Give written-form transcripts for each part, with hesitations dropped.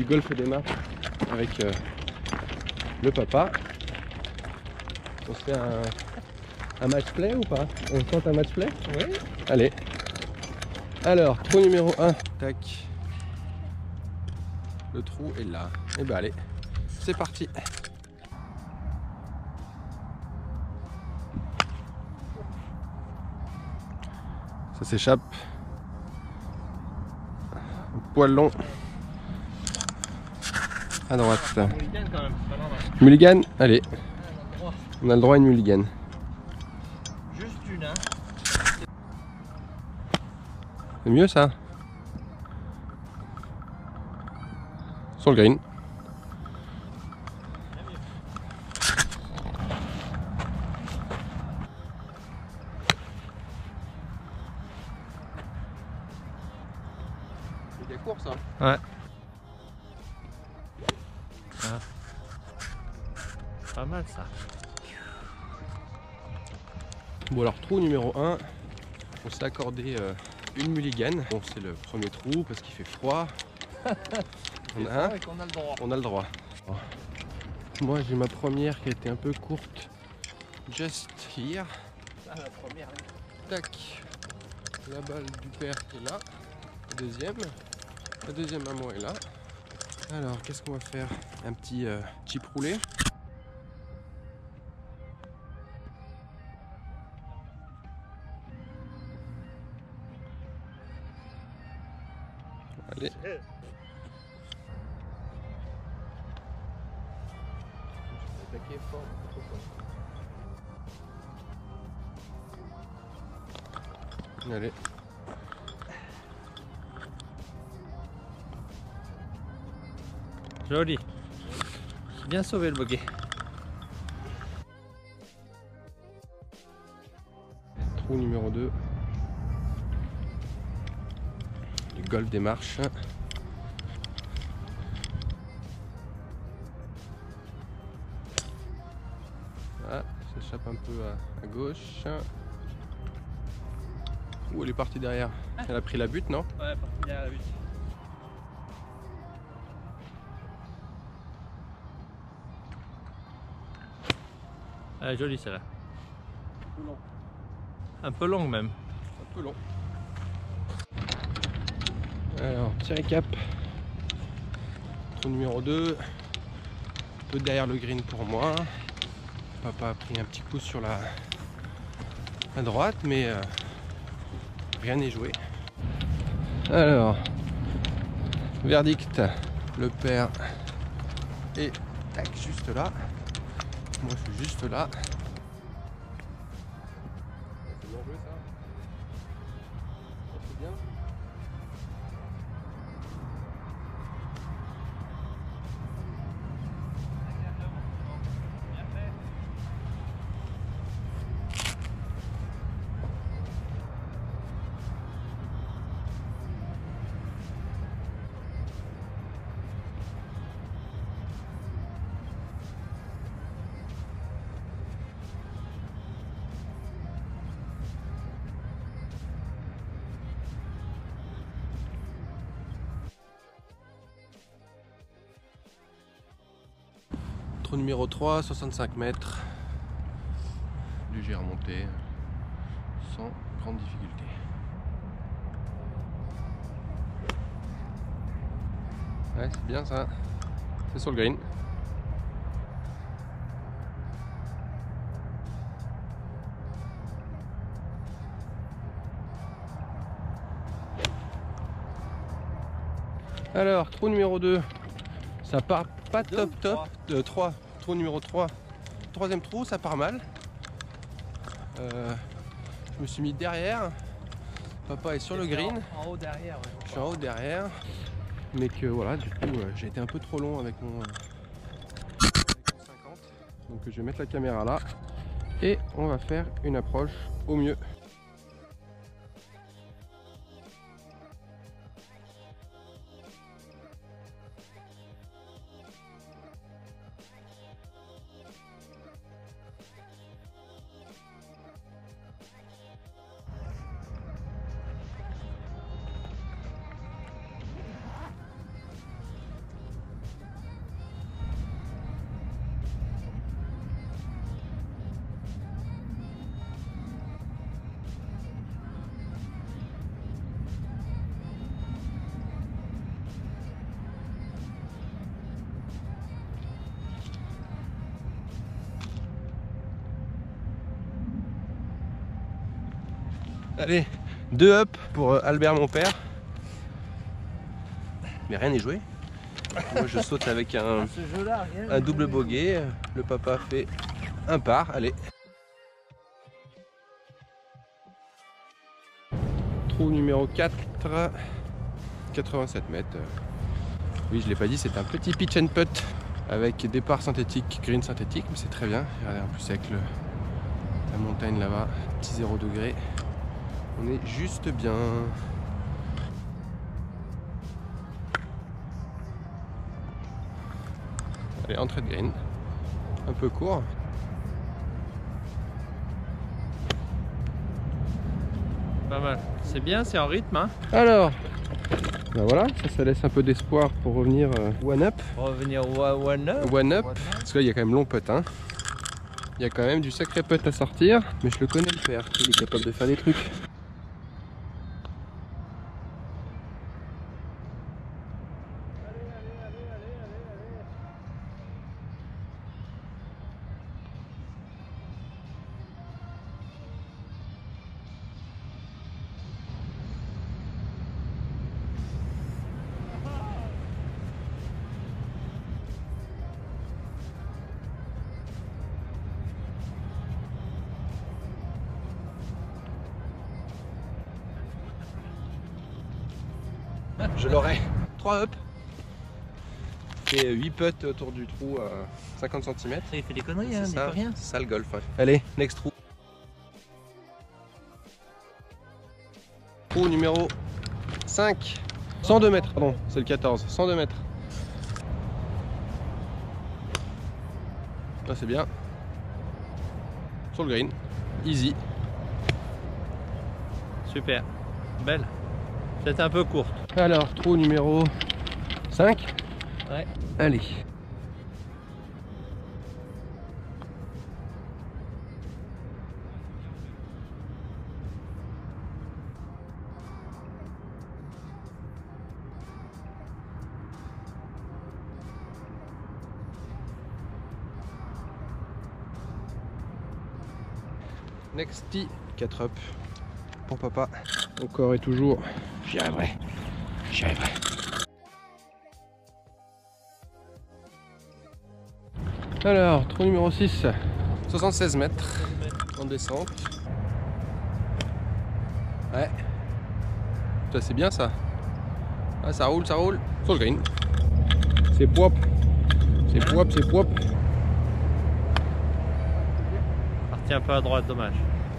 du golf des marches avec le papa. On se fait un match play ou pas? On tente un match play? Oui. Allez. Alors, trou numéro 1. Tac. Le trou est là. Et bah allez, c'est parti. Ça s'échappe. Poil long. À droite. Mulligan quand même, c'est pas normal. Mulligan, allez. Ah, On a le droit à une mulligan. juste une, hein. C'est mieux ça. Sur le green. C'est des courses hein. Ouais. Ah. Pas mal ça. Bon alors trou numéro 1. On s'est accordé une mulligan. Bon c'est le premier trou parce qu'il fait froid. On a un. On a le droit. On a le droit. Moi j'ai ma première qui a été un peu courte. Just here. Ah, la première. Tac. La balle du père qui est là. La deuxième. La deuxième à moi est là. Alors qu'est-ce qu'on va faire? Un petit chip roulé. Allez. Attaquer fort, trop fort. Allez. Joli. Bien sauvé le bogey. Trou numéro 2. Du golf des marches. Ah, ça s'échappe un peu à gauche. Ouh, elle est partie derrière. Elle a pris la butte, non? Ouais, parti derrière la butte. Ah, jolie celle-là. Un peu long. Un peu longue même. Un peu long. Alors, petit récap. Trou numéro 2. Un peu derrière le green pour moi. Papa a pris un petit coup sur la droite, mais rien n'est joué. Alors, verdict, le père est tac, juste là. Moi je suis juste là. C'est bien joué ça. C'est bien. Trou numéro 3, 65 mètres. Léger remonté, sans grande difficulté. Ouais, c'est bien ça. C'est sur le green. Alors, trou numéro 2. Ça part pas top top. 3. Trou numéro 3. Troisième trou, ça part mal. Je me suis mis derrière. Papa est sur le green. En haut derrière. Ouais, je suis en haut derrière. Mais que voilà, du coup, j'ai été un peu trop long avec mon 50. Donc je vais mettre la caméra là. Et on va faire une approche au mieux. Allez, 2 up pour Albert mon père. Mais rien n'est joué. Moi je saute avec un double bogey. Le papa fait un par. Allez. Trou numéro 4, 87 mètres. Oui, je l'ai pas dit, c'est un petit pitch and putt avec départ synthétique, green synthétique, mais c'est très bien. Regardez, en plus avec la montagne là-bas, petit 0 degré. On est juste bien. Allez, entrée de green. Un peu court. Pas mal. C'est bien, c'est en rythme. Hein. Alors, ben voilà, ça laisse un peu d'espoir pour revenir one up. Revenir one up. One up. Parce que là, il y a quand même long putt. Hein. Il y a quand même du sacré putt à sortir. Mais je le connais le père. Il est capable de faire des trucs. Je l'aurai. 3 up. Et 8 putts autour du trou à 50 cm. Il fait des conneries, hein, C'est pas rien. ça le golf. Ouais. Allez, next trou. Trou numéro 5. 102 mètres, pardon, c'est le 14. 102 mètres. Là c'est bien. Sur le green. Easy. Super. Belle. Peut-être un peu courte. Alors, trou numéro 5. Ouais. Allez. Next tee, 4 up pour papa. Encore et toujours, j'y arriverai. J'y arriverai. Alors, trou numéro 6, 76 mètres en descente. Ouais. Ça c'est bien ça. Ah, ça roule, ça roule. Sur le green. C'est propre. C'est propre, c'est propre. Parti un peu à droite, dommage.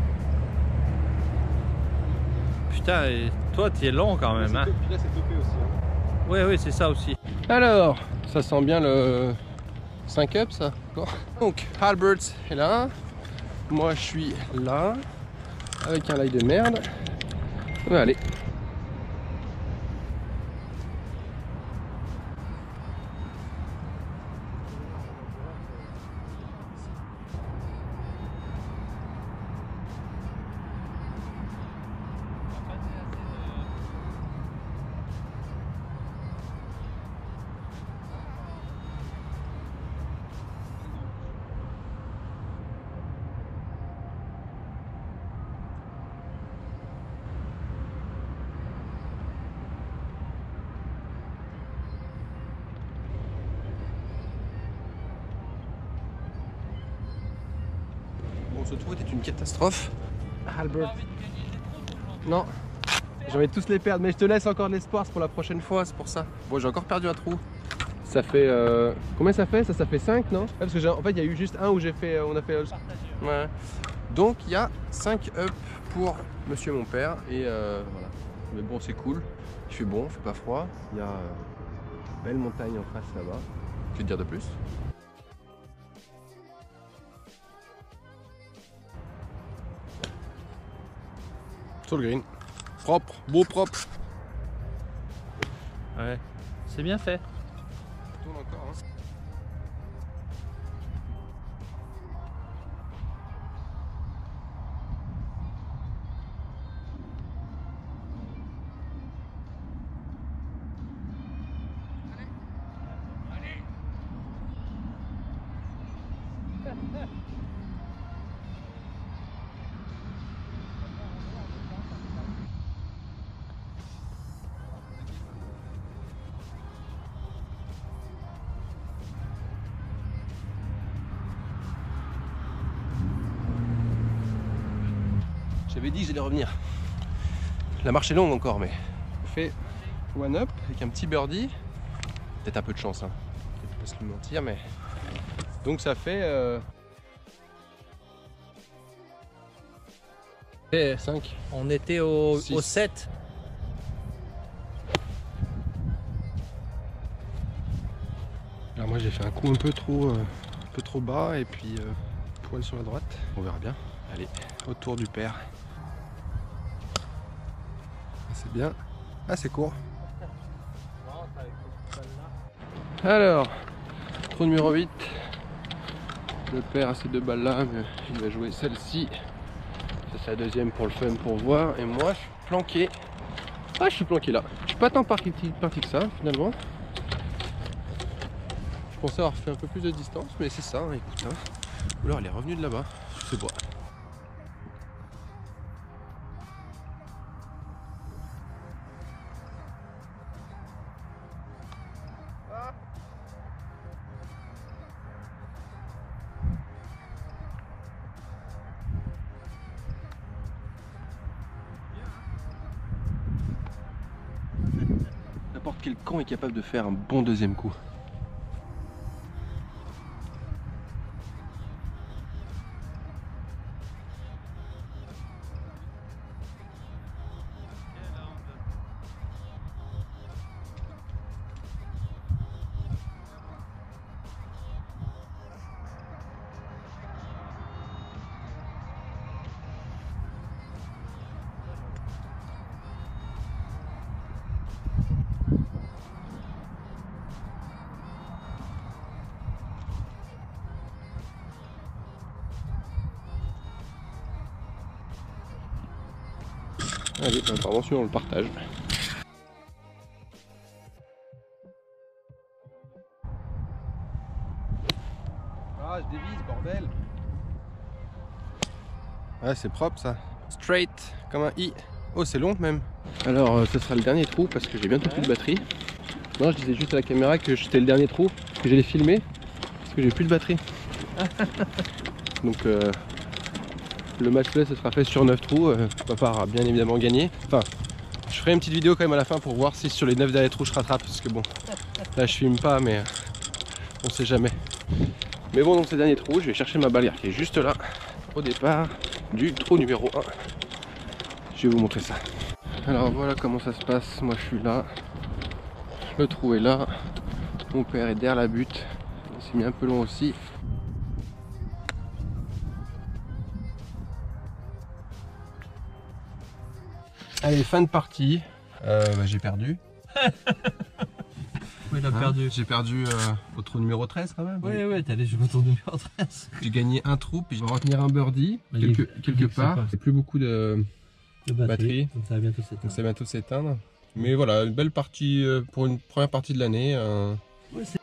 Putain, et toi tu es long quand même. Hein. Puis là c'est topé aussi. Hein. Oui, oui, c'est ça aussi. Alors, ça sent bien le 5 up ça. Donc, Albert est là. Moi je suis là. Avec un lie de merde. On va aller. Bon, ce trou était une catastrophe. Albert. Non. J'avais tous les perdre, mais je te laisse encore de l'espoir, c'est pour la prochaine fois, c'est pour ça. Bon, j'ai encore perdu un trou. Ça fait... Combien ça fait? Ça fait 5, non? Parce que en fait, il y a eu juste un où j'ai fait... on a fait... Ouais. Donc, il y a 5 up pour monsieur mon père. Et voilà. Mais bon, c'est cool. Il fait bon, il fait pas froid. Il y a une belle montagne en face là-bas. Que dire de plus? Sur le green. Propre, beau propre. Ouais, c'est bien fait. Tourne encore, hein. J'avais dit que j'allais revenir. La marche est longue encore, mais je fais one up avec un petit birdie. Peut-être un peu de chance, hein. Je vais pas se le mentir, mais donc ça fait 5. On était au 6. 7. Alors moi j'ai fait un coup un peu trop bas et puis poil sur la droite. On verra bien. Allez, autour du père. C'est bien. Ah, c'est court. Alors, trou numéro 8. Le père a ces 2 balles là, mais il va jouer celle-ci. Ça, c'est la deuxième pour le fun, pour voir. Et moi, je suis planqué. Ah, je suis planqué là. Je suis pas tant parti que ça, finalement. Je pensais avoir fait un peu plus de distance, mais c'est ça, hein, écoute. Hein. Ou alors, elle est revenue de là-bas, sur ce bois. N'importe quel camp est capable de faire un bon deuxième coup. Allez, apparemment celui-là on le partage. Ah, je dévise, bordel. Ouais, c'est propre ça. Straight, comme un I. Oh, c'est long même. Alors, ce sera le dernier trou parce que j'ai bientôt plus de batterie. Non, je disais juste à la caméra que c'était le dernier trou, que j'allais filmer, parce que j'ai plus de batterie. Donc, le match-play ce sera fait sur 9 trous. Papa aura bien évidemment gagné. Enfin, je ferai une petite vidéo quand même à la fin pour voir si sur les 9 derniers trous je rattrape. Parce que bon, là je filme pas, mais on sait jamais. Mais bon, donc ces derniers trous, je vais chercher ma balle qui est juste là, au départ du trou numéro 1. Je vais vous montrer ça. Alors voilà comment ça se passe. Moi je suis là. Le trou est là. Mon père est derrière la butte. Il s'est mis un peu long aussi. Allez, fin de partie. J'ai perdu. Oui, il a perdu. J'ai perdu au trou numéro 13 quand même. Oui, t'es allé jouer au tour numéro 13. J'ai gagné un trou, puis je vais retenir un birdie quelque part. Il n'y a plus beaucoup de batterie. Donc ça va bientôt s'éteindre. Donc ça va bientôt s'éteindre. Mais voilà, une belle partie pour une première partie de l'année. Ouais,